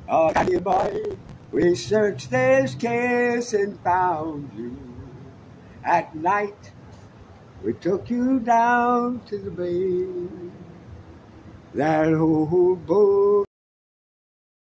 Oh, Danny boy, we searched this case and found you. At night, we took you down to the bay. That old boat